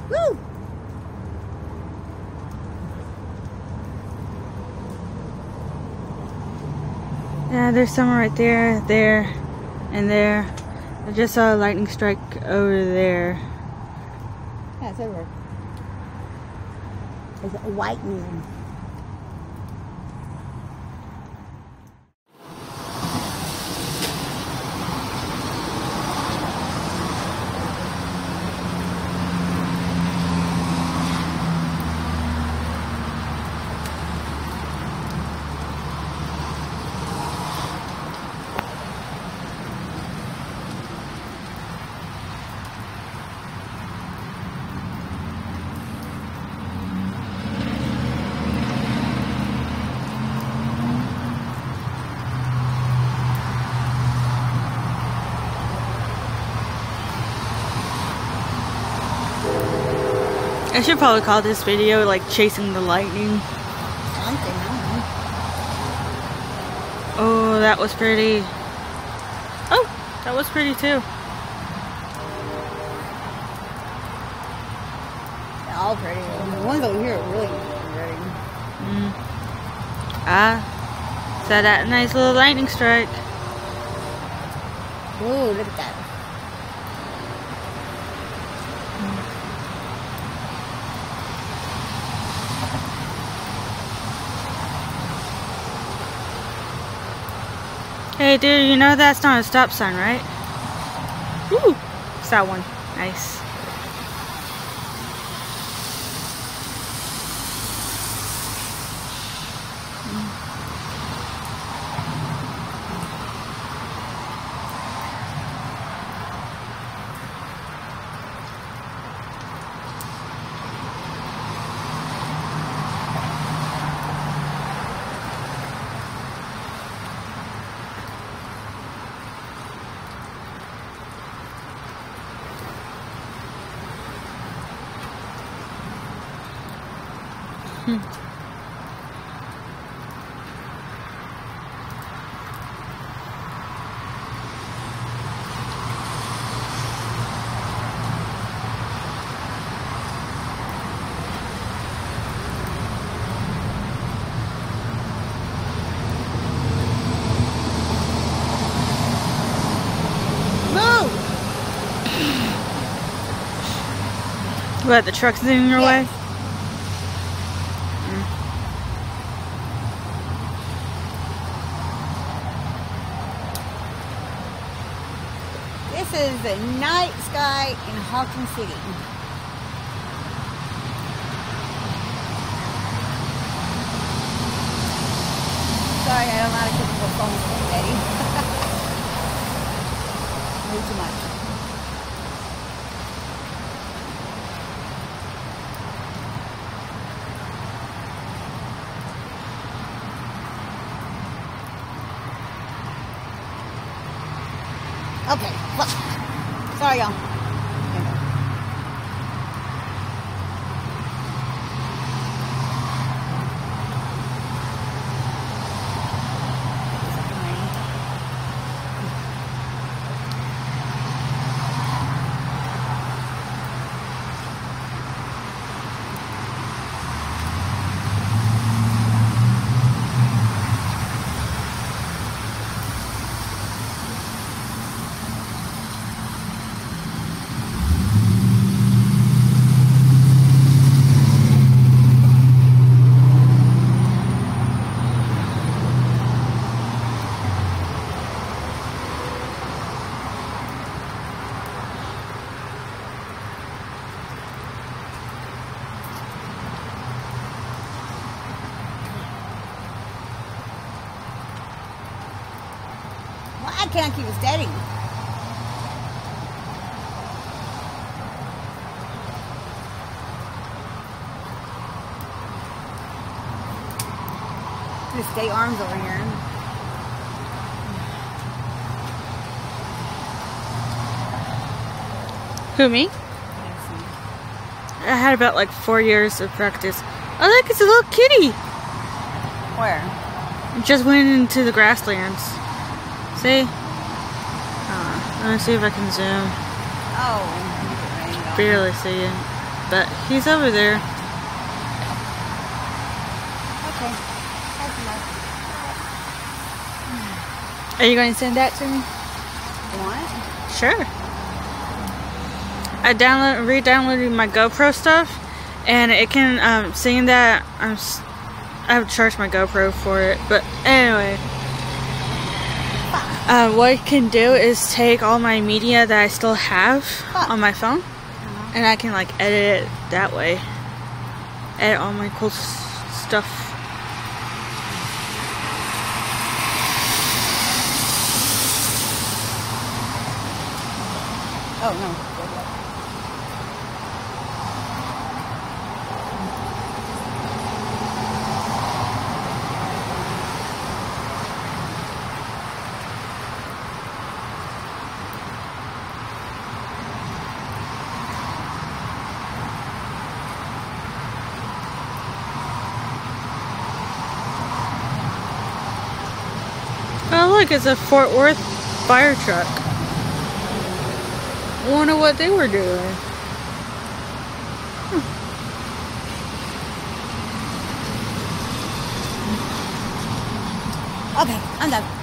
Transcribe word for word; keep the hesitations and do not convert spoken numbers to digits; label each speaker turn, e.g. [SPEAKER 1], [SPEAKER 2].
[SPEAKER 1] Woo!
[SPEAKER 2] Yeah, there's some right there, there, and there. I just saw a lightning strike over there.
[SPEAKER 1] Yeah, it's over. It's lightning.
[SPEAKER 2] I should probably call this video like chasing the lightning.
[SPEAKER 1] Something, I don't know.
[SPEAKER 2] Oh, that was pretty. Oh, that was pretty too.
[SPEAKER 1] They're all pretty. The ones over here are really pretty.
[SPEAKER 2] Mm. Ah, saw that nice little lightning strike.
[SPEAKER 1] Ooh, look at that.
[SPEAKER 2] Hey dude, you know that's not a stop sign, right? Woo! It's that one. Nice. Hmm. What, the truck's in your
[SPEAKER 1] Yes.
[SPEAKER 2] way?
[SPEAKER 1] This is the night sky in Hawkins City. Sorry, I don't know how to keep the phone screen, Daddy. Way too much. Okay, look. Sorry, y'all. I can't keep it steady. Just stay arms over here.
[SPEAKER 2] Who, me? I had about like four years of practice. Oh look, it's a little kitty!
[SPEAKER 1] Where?
[SPEAKER 2] It just went into the grasslands. See? Uh, let me see if I can zoom.
[SPEAKER 1] Oh.
[SPEAKER 2] Barely see it. but he's over there.
[SPEAKER 1] Okay. That's enough.
[SPEAKER 2] Are you going to send that to me?
[SPEAKER 1] You want it?
[SPEAKER 2] Sure. I download, re-downloaded my GoPro stuff, and it can um, seeing that I'm, s- I have charged my GoPro for it. But anyway, uh, what it can do is take all my media that I still have on my phone,
[SPEAKER 1] Uh-huh.
[SPEAKER 2] and I can like edit it that way. Edit all my cool s- stuff.
[SPEAKER 1] Oh, no.
[SPEAKER 2] Oh look, it's a Fort Worth fire truck. Wonder what they were doing. Hmm.
[SPEAKER 1] Okay, I'm done.